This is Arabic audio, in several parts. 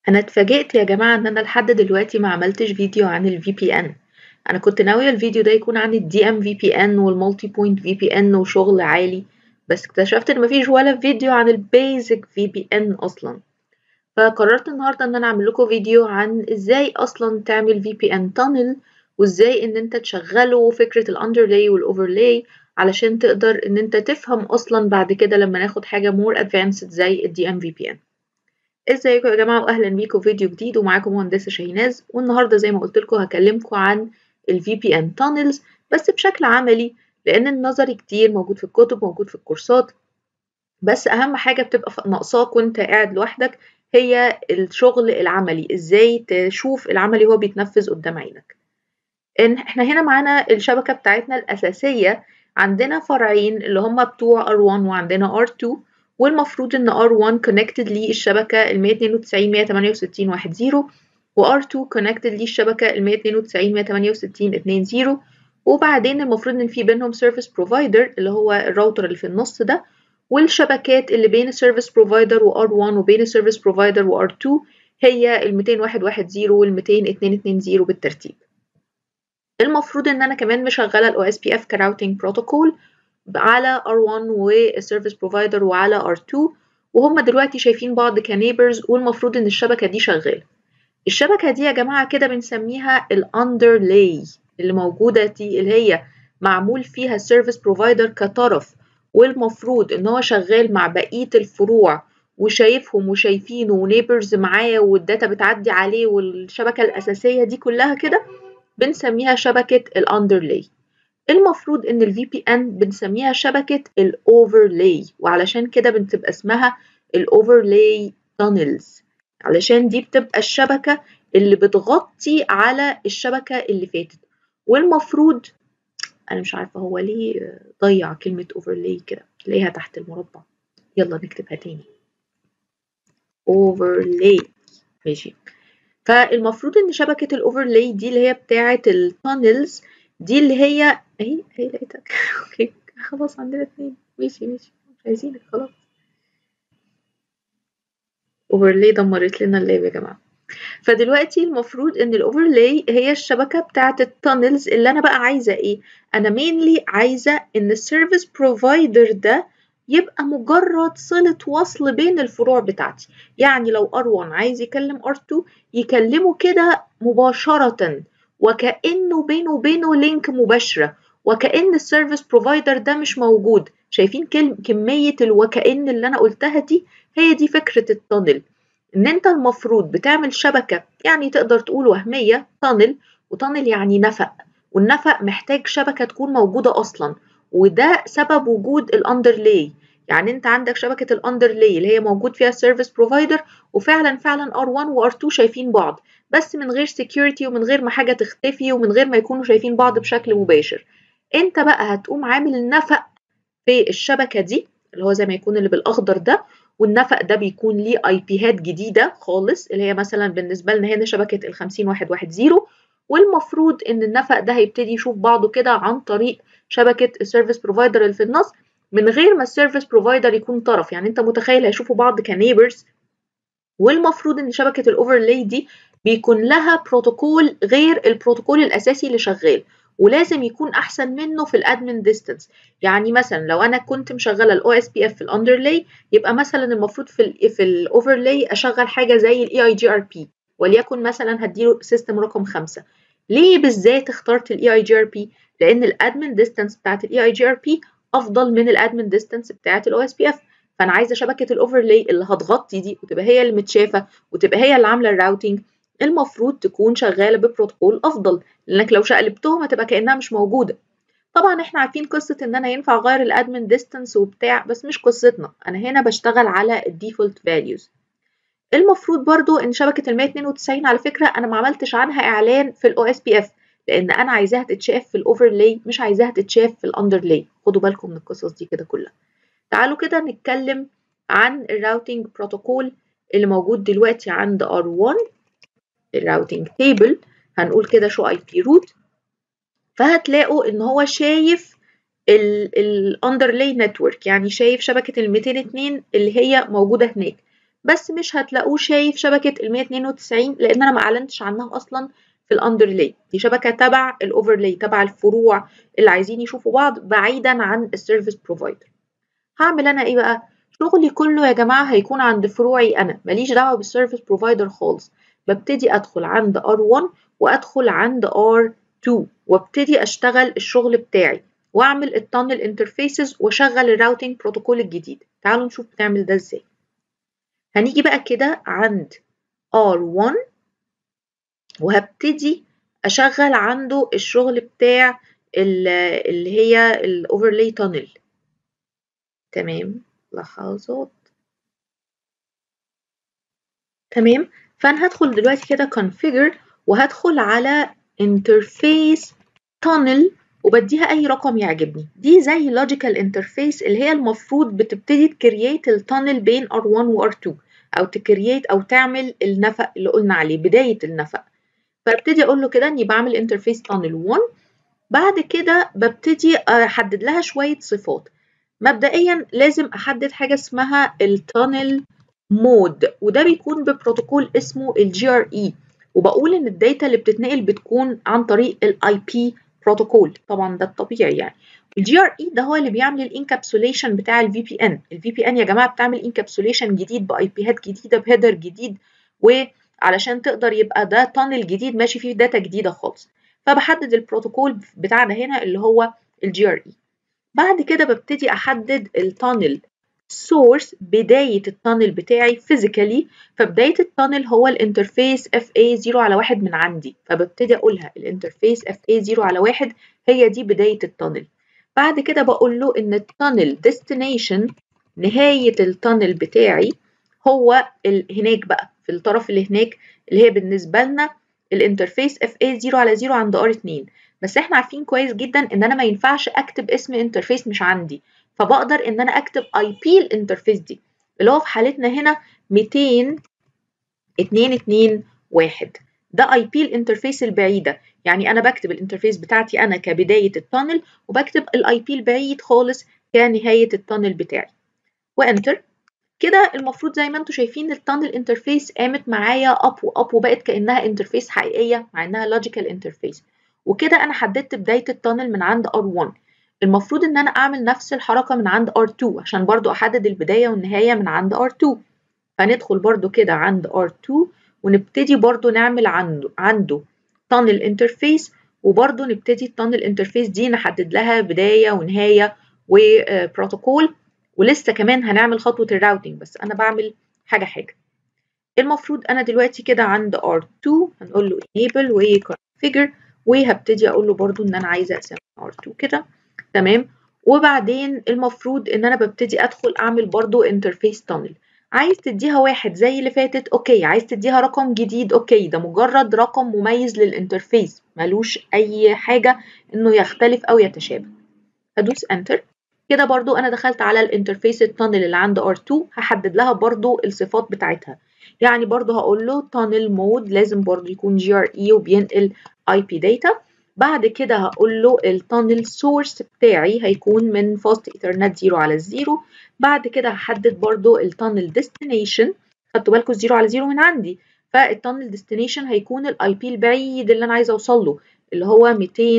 انا اتفاجئت يا جماعة ان انا لحد دلوقتي ما عملتش فيديو عن ال VPN. انا كنت ناوية الفيديو ده يكون عن ال DM VPN والمالتي بوينت VPN وشغل عالي، بس اكتشفت ان مفيش ولا فيديو عن البيزك VPN اصلا. فقررت النهاردة ان انا اعمل لكم فيديو عن ازاي اصلا تعمل VPN tunnel، وازاي ان انت تشغله فكرة الاندرلاي والاوفرلاي علشان تقدر ان انت تفهم اصلا بعد كده لما ناخد حاجة more advanced زي ال DM VPN. ازيكم يا جماعة واهلا بيكم في فيديو جديد، ومعاكم مهندسة شاهيناز. والنهاردة زي ما قلت لكم هكلمكم عن ال VPN tunnels بس بشكل عملي، لان النظري كتير موجود في الكتب موجود في الكورسات، بس اهم حاجة بتبقى ناقصاك وانت قاعد لوحدك هي الشغل العملي، ازاي تشوف العملي هو بيتنفذ قدام عينك. احنا هنا معانا الشبكة بتاعتنا الأساسية، عندنا فرعين اللي هما بتوع R1 وعندنا R2، والمفروض ان R1 connected للشبكة ال 192.168.1.0 و R2 connected للشبكة ال 192.168.2.0، وبعدين المفروض ان في بينهم service provider اللي هو الراوتر اللي في النص ده، والشبكات اللي بين السيرفيس بروفايدر و R1 وبين السيرفيس بروفايدر و R2 هي ال 201.1.0 وال 202.2.0 بالترتيب. المفروض ان انا كمان مشغله ال OSPF كراوتينج بروتوكول على R1 والسيرفيس بروفايدر وعلى R2، وهم دلوقتي شايفين بعض كنيبرز، والمفروض ان الشبكه دي شغاله. الشبكه دي يا جماعه كده بنسميها الاندرلاي، اللي موجوده دي اللي هي معمول فيها السيرفيس بروفايدر كطرف، والمفروض ان هو شغال مع بقيه الفروع وشايفهم وشايفينه ونيبرز معاه والداتا بتعدي عليه، والشبكه الاساسيه دي كلها كده بنسميها شبكة الأندرلاي. المفروض إن ال VPN بنسميها شبكة الأوفرلاي، وعلشان كده بتبقى اسمها الأوفرلاي tunnels، علشان دي بتبقى الشبكة اللي بتغطي على الشبكة اللي فاتت. والمفروض أنا مش عارفة هو ليه ضيع كلمة overlay كده، تلاقيها تحت المربع، يلا نكتبها تاني overlay. ماشي. فالمفروض ان شبكة الاوفرلاي دي اللي هي بتاعة التانلز دي اللي هي اهي لقيتك اوكي خلاص عندنا اتنين، ماشي مش عايزينك خلاص. اوفرلاي دمرت لنا اللاب يا جماعة. فدلوقتي المفروض ان الاوفرلاي هي الشبكة بتاعة التانلز اللي انا بقى عايزة ايه. انا مينلي عايزة ان السيرفيس بروفايدر ده يبقى مجرد صلة وصل بين الفروع بتاعتي، يعني لو R1 عايز يكلم R2 يكلمه كده مباشرة، وكأنه بينه وبينه لينك مباشرة، وكأن السيرفيس بروفايدر ده مش موجود. شايفين كمية الوكأن اللي أنا قلتها دي؟ هي دي فكرة التانل، إن أنت المفروض بتعمل شبكة يعني تقدر تقول وهمية تانل، وتانل يعني نفق، والنفق محتاج شبكة تكون موجودة أصلا، وده سبب وجود الاندرلاي. يعني انت عندك شبكة الاندرلاي اللي هي موجود فيها السيرفيس بروفايدر، وفعلا R1 و R2 شايفين بعض، بس من غير security ومن غير ما حاجة تختفي ومن غير ما يكونوا شايفين بعض بشكل مباشر. انت بقى هتقوم عامل نفق في الشبكة دي اللي هو زي ما يكون اللي بالأخضر ده، والنفق ده بيكون ليه اي بيهات جديدة خالص، اللي هي مثلا بالنسبة لنا هنا شبكة ال50.1.1.0، والمفروض ان النفق ده هيبتدي يشوف بعضه كده عن طريق شبكة السيرفيس بروفايدر اللي في النص، من غير ما السيرفيس بروفايدر يكون طرف. يعني انت متخيل هيشوفوا بعض كنيبرز. والمفروض ان شبكة الاوفرلاي دي بيكون لها بروتوكول غير البروتوكول الاساسي اللي شغال، ولازم يكون احسن منه في الادمن ديستانس. يعني مثلا لو انا كنت مشغله الاو اس بي اف في الاندرلاي، يبقى مثلا المفروض في الاوفرلاي اشغل حاجه زي الاي اي جي ار بي، وليكن مثلا هديله سيستم رقم 5. ليه بالذات اخترت الاي اي جي ار بي؟ لان الادمن ديستانس بتاعت الاي اي جي ار بي افضل من الادمن ديستانس بتاعت الاو اس بي اف. فانا عايزه شبكه الاوفرلاي اللي هتغطي دي وتبقى هي اللي متشافه وتبقى هي اللي عامله الراوتينج، المفروض تكون شغاله ببروتوكول افضل، لانك لو شقلبتهم هتبقى كانها مش موجوده. طبعا احنا عارفين قصه ان انا ينفع اغير الادمن ديستانس وبتاع، بس مش قصتنا، انا هنا بشتغل على الديفولت فاليوز. المفروض برضو ان شبكه ال 192 على فكره انا ما عملتش عنها اعلان في الاو اس بي اف، لان انا عايزاها تتشاف في الاوفرلاي مش عايزاها تتشاف في الاندرلاي. خدوا بالكم من القصص دي كده كلها. تعالوا كده نتكلم عن الراوتينج بروتوكول اللي موجود دلوقتي عند R1 الراوتينج تيبل. هنقول كده شو اي بي روت، فهتلاقوا ان هو شايف الاندرلاي نتورك، يعني شايف شبكة ال 202 اللي هي موجودة هناك، بس مش هتلاقوه شايف شبكة ال 192 لأن أنا ما أعلنتش عنها أصلا في الأندرلاي. دي شبكة تبع الأوفرلاي، تبع الفروع اللي عايزين يشوفوا بعض بعيدا عن السيرفيس بروفايدر. هعمل أنا إيه بقى؟ شغلي كله يا جماعة هيكون عند فروعي أنا، ماليش دعوة بالسيرفيس بروفايدر خالص. ببتدي أدخل عند R1 وأدخل عند R2 وابتدي أشتغل الشغل بتاعي وأعمل التانل انترفيسز وأشغل الراوتينج بروتوكول الجديد. تعالوا نشوف بنعمل ده إزاي. هنيجي بقى كده عند R1 وهبتدي أشغل عنده الشغل بتاع اللي هي الأوفرلاي تانل. تمام، لحظات. تمام، فأنا هدخل دلوقتي كده configure وهدخل على interface tunnel وبديها أي رقم يعجبني. دي زي logical interface اللي هي المفروض بتبتدي تكرييت التانل بين R1 و R2 أو تكرييت أو تعمل النفق اللي قلنا عليه بداية النفق. فابتدي أقول له كده إني بعمل interface tunnel 1. بعد كده ببتدي أحدد لها شوية صفات. مبدئيا لازم أحدد حاجة اسمها التانل مود وده بيكون ببروتوكول اسمه الGRE، وبقول ان الداتا اللي بتتنقل بتكون عن طريق الاي بي بروتوكول. طبعا ده الطبيعي يعني. الGRE ده هو اللي بيعمل الانكابسوليشن بتاع الفي بي ان. الفي بي ان يا جماعه بتعمل انكابسوليشن جديد باي بيهات جديده بهيدر جديد، وعلشان تقدر يبقى ده تانل جديد ماشي فيه داتا جديده خالص. فبحدد البروتوكول بتاعنا هنا اللي هو الGRE. بعد كده ببتدي احدد التانل source، بداية التانل بتاعي physically. فبداية التانل هو الانترفيس FA0/1 من عندي، فببتدي أقولها الانترفيس FA0/1 هي دي بداية التانل. بعد كده بقول له إن التانل destination، نهاية التانل بتاعي هو هناك بقى في الطرف اللي هناك اللي هي بالنسبة لنا الانترفيس FA0/0 عند R2. بس احنا عارفين كويس جدا ان انا ما ينفعش اكتب اسم انترفيس مش عندي، فبقدر ان انا اكتب اي بي الانترفيس دي اللي هو في حالتنا هنا 200.2.2.1. ده اي بي الانترفيس البعيده، يعني انا بكتب الانترفيس بتاعتي انا كبدايه التانل وبكتب الاي بي البعيد خالص كنهايه التانل بتاعي وانتر. كده المفروض زي ما انتم شايفين التانل انترفيس قامت معايا اب واب وبقت كانها انترفيس حقيقيه مع انها لوجيكال انترفيس. وكده انا حددت بدايه التانل من عند R1. المفروض ان انا اعمل نفس الحركه من عند R2 عشان برضو احدد البدايه والنهايه من عند R2. فندخل برضو كده عند R2 ونبتدي برضو نعمل عنده تانل انترفيس، وبرضو نبتدي التانل انترفيس دي نحدد لها بدايه ونهايه وبروتوكول. ولسه كمان هنعمل خطوه الراوتينج بس انا بعمل حاجه حاجه. المفروض انا دلوقتي كده عند R2 هنقول له enable وconfigure وهبتدي اقول له برضو ان انا عايزه اسمي R2 كده. تمام، وبعدين المفروض ان انا ببتدي ادخل اعمل برضو انترفيس تانل. عايز تديها واحد زي اللي فاتت اوكي، عايز تديها رقم جديد اوكي، ده مجرد رقم مميز للانترفيس ملوش اي حاجه انه يختلف او يتشابه. هدوس انتر. كده برضو انا دخلت على الانترفيس التانل اللي عند R2، هحدد لها برضو الصفات بتاعتها. يعني برضو هقول له تانل مود لازم برضو يكون GRE وبينقل IP data. بعد كده هقول له التانل سورس بتاعي هيكون من فاست ايثرنت 0/0. بعد كده هحدد برضو التانل ديستنيشن، خدتوا بالكم 0/0 من عندي، فالتانل ديستنيشن هيكون الاي بي البعيد اللي انا عايزه اوصل له اللي هو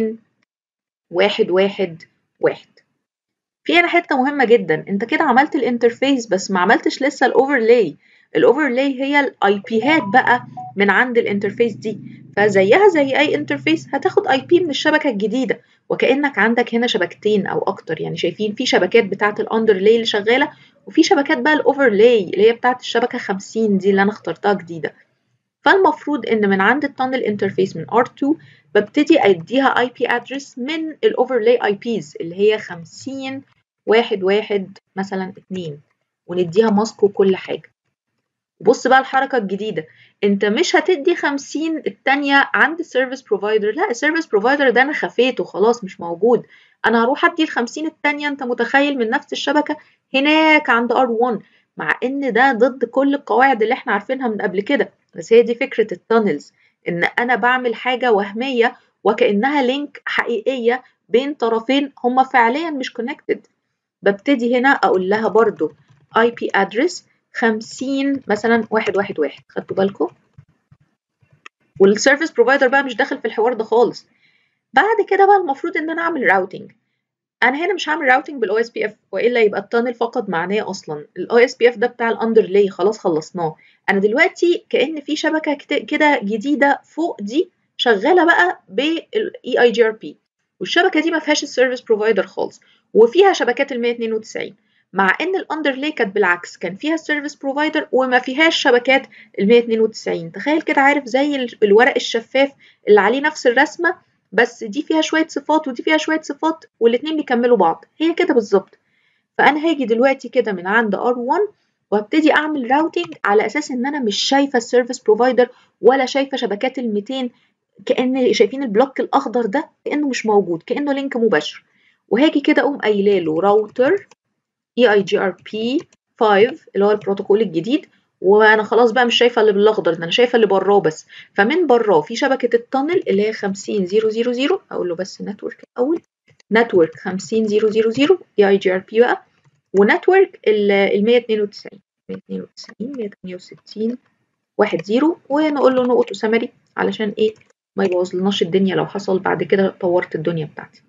200.1.1.1. في هنا حته مهمه جدا، انت كده عملت الانترفيس بس ما عملتش لسه الاوفرلاي. الاوفرلاي هي الاي بيات بقى من عند الانترفيس دي، فزيها زي اي انترفيس هتاخد اي بي من الشبكه الجديده، وكانك عندك هنا شبكتين او اكتر. يعني شايفين في شبكات بتاعه الاندرلاي اللي شغاله وفي شبكات بقى الاوفرلاي اللي هي بتاعه الشبكه 50 دي اللي انا اخترتها جديده. فالمفروض ان من عند التانل انترفيس من R2 ببتدي اديها اي بي ادرس من الاوفرلاي اي بيز اللي هي 50.1.1 مثلا 2، ونديها ماسك وكل حاجه. بص بقى الحركه الجديده، انت مش هتدي 50 التانية عند السيرفيس بروفايدر، لا السيرفيس بروفايدر ده انا خفيته خلاص مش موجود، انا هروح ادي ال 50 التانية انت متخيل من نفس الشبكه هناك عند R1، مع ان ده ضد كل القواعد اللي احنا عارفينها من قبل كده. بس هي دي فكره التانلز، ان انا بعمل حاجه وهميه وكانها لينك حقيقيه بين طرفين هما فعليا مش كونكتد. ببتدي هنا اقول لها برضو IP address 50 مثلا 111. خدتوا بالكم؟ والسيرفيس بروفايدر بقى مش داخل في الحوار ده خالص. بعد كده بقى المفروض ان انا اعمل راوتنج. انا هنا مش هعمل راوتنج بالاو اس بي اف، والا يبقى التانل فقد معناه اصلا. الاو اس بي اف ده بتاع الاندرلاي، خلاص خلصناه. انا دلوقتي كأن في شبكه كده جديده فوق دي شغاله بقى بالاي اي جي ار بي، والشبكه دي ما فيهاش السيرفيس بروفايدر خالص، وفيها شبكات ال 192، مع ان الاندرلاي كانت بالعكس، كان فيها السيرفيس بروفايدر وما فيهاش شبكات ال 192. تخيل كده، عارف زي الورق الشفاف اللي عليه نفس الرسمه، بس دي فيها شوية صفات ودي فيها شوية صفات، والاتنين بيكملوا بعض، هي كده بالظبط. فأنا هاجي دلوقتي كده من عند R1 وابتدي أعمل راوتنج على أساس إن أنا مش شايفة السيرفيس بروفايدر ولا شايفة شبكات ال 200، كأن شايفين البلوك الأخضر ده كأنه مش موجود، كأنه لينك مباشر. وهاجي كده أقوم قايله له راوتر EIGRP 5 اللي هو البروتوكول الجديد، وانا خلاص بقى مش شايفه اللي بالاخضر ده، انا شايفه اللي براه بس. فمن براه في شبكه التانل اللي هي 50000، اقول له بس نتورك الاول، نتورك 50000 EIGRP بقى، ونتورك ال 192 168 10، ونقول له نقطه سمري علشان ايه ما يبوظلناش الدنيا لو حصل بعد كده طورت الدنيا بتاعتي.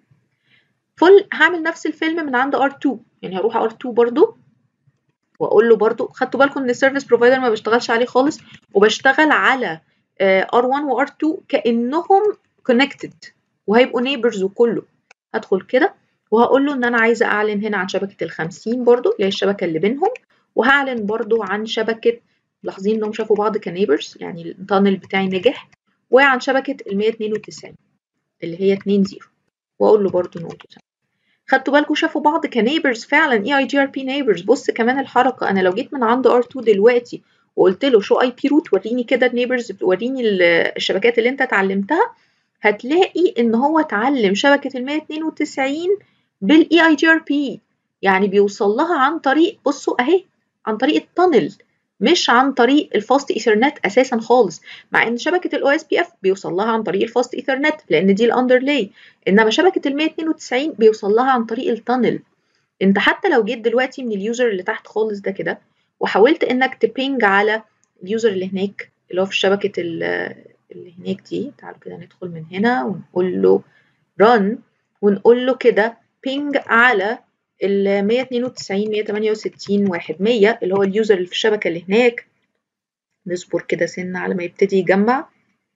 هعمل نفس الفيلم من عند R2، يعني هروح R2 برضو واقول له برضو، خدتوا بالكم ان السيرفيس بروفايدر ما بشتغلش عليه خالص، وبشتغل على R1 و R2 كانهم كونكتد وهيبقوا نيبرز وكله. هدخل كده وهقول له ان انا عايزه اعلن هنا عن شبكه ال50 برضو اللي هي الشبكه اللي بينهم، وهعلن برضو عن شبكه، ملاحظين انهم شافوا بعض كنيبرز يعني التانل بتاعي نجح، وعن شبكه ال192 اللي هي 20، واقول له برضو نقطه. خدتوا بالكم شافوا بعض كنيبرز فعلا، اي اي جي ار بي نيبرز. بص كمان الحركه، انا لو جيت من عند R2 دلوقتي وقلت له شو اي بي روت، وريني كده النيبرز، وريني الشبكات اللي انت اتعلمتها، هتلاقي ان هو اتعلم شبكه ال 192 بالاي اي جي ار بي، يعني بيوصل لها عن طريق، بصوا اهي، عن طريق التانل، مش عن طريق الفاست ايثرنت اساسا خالص، مع ان شبكه الاو اس بي اف بيوصل لها عن طريق الفاست ايثرنت لان دي الاندرلاي، انما شبكه ال 192 بيوصل لها عن طريق التانل. انت حتى لو جيت دلوقتي من اليوزر اللي تحت خالص ده كده وحاولت انك تبينج على اليوزر اللي هناك اللي هو في شبكه اللي هناك دي، تعالوا كده ندخل من هنا ونقول له run، ونقول له كده بينج على ال 192 168 100 اللي هو اليوزر اللي في الشبكه اللي هناك. نصبر كده سنة على ما يبتدي يجمع.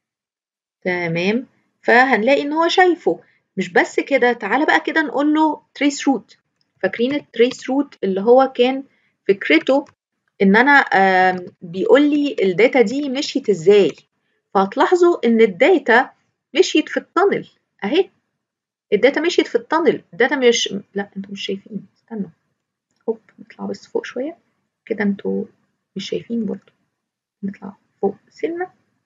تمام، فهنلاقي ان هو شايفه. مش بس كده، تعالى بقى كده نقول له trace root. فاكرين التريس روت اللي هو كان فكرته ان انا بيقول لي الداتا دي مشيت ازاي، فهتلاحظوا ان الداتا مشيت في التانل اهي، الداتا مشيت في التانل، الداتا مش، لا انتوا مش شايفين، استنوا، هوب نطلع بس فوق شويه كده، انتوا مش شايفين برضو، نطلع فوق سنه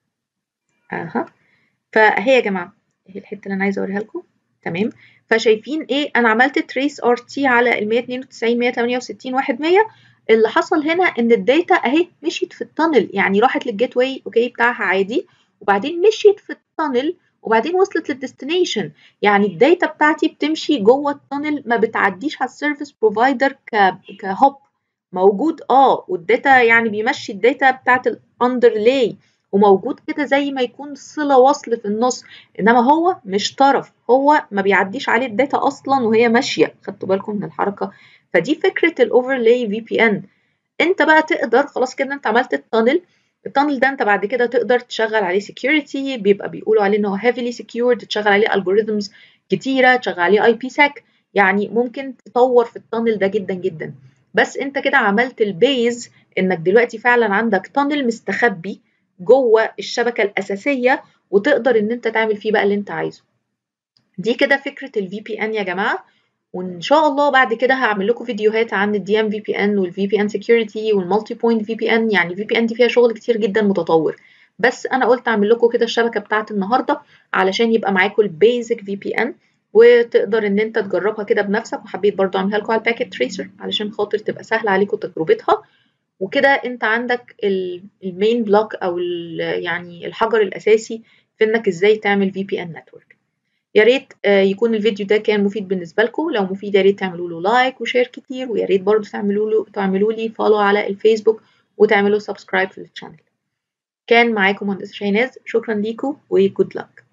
اها. فاهي يا جماعه، اهي الحته اللي انا عايزه اوريها لكم. تمام، فشايفين ايه، انا عملت تريس ار تي على ال 192 168 100. اللي حصل هنا ان الداتا اهي مشيت في التانل، يعني راحت للجيت واي اوكي بتاعها عادي، وبعدين مشيت في التانل، وبعدين وصلت للديستنيشن. يعني الداتا بتاعتي بتمشي جوه التانل، ما بتعديش على السيرفيس بروفايدر كهوب موجود، والداتا يعني بيمشي الداتا بتاعت الاندرلاي وموجود كده زي ما يكون صلة وصل في النص، انما هو مش طرف، هو ما بيعديش عليه الداتا اصلا وهي ماشيه. خدتوا بالكم من الحركه؟ فدي فكره الاوفرلاي في بي ان. انت بقى تقدر خلاص كده انت عملت التانل ده انت بعد كده تقدر تشغل عليه security، بيبقى بيقولوا عليه ان هو heavily secured، تشغل عليه algorithms كتيره، تشغل عليه اي بي ساك، يعني ممكن تطور في التانل ده جدا جدا. بس انت كده عملت البيز، انك دلوقتي فعلا عندك تانل مستخبي جوه الشبكه الاساسيه، وتقدر ان انت تعمل فيه بقى اللي انت عايزه. دي كده فكره الفي بي ان يا جماعه، وان شاء الله بعد كده هعمل لكم فيديوهات عن الدي ام في بي ان والفي بي ان سكيورتي والمالتي بوينت في بي ان. يعني الفي بي ان دي فيها شغل كتير جدا متطور، بس انا قلت اعمل لكم كده الشبكه بتاعت النهارده علشان يبقى معاكم البيزك في بي ان، وتقدر ان انت تجربها كده بنفسك. وحبيت برضو اعملها لكم على الباكيت تريسر علشان خاطر تبقى سهله عليكم تجربتها. وكده انت عندك المين بلوك او يعني الحجر الاساسي في انك ازاي تعمل في بي ان نتورك. يا ريت يكون الفيديو ده كان مفيد بالنسبه لكم، لو مفيد يا ريت تعملوا له لايك وشير كتير، ويا ريت برضو تعملوا لي فولو على الفيسبوك وتعملوا سبسكرايب في الشانل. كان معاكم مهندسة شاهناز، شكرا ليكم وجود لك.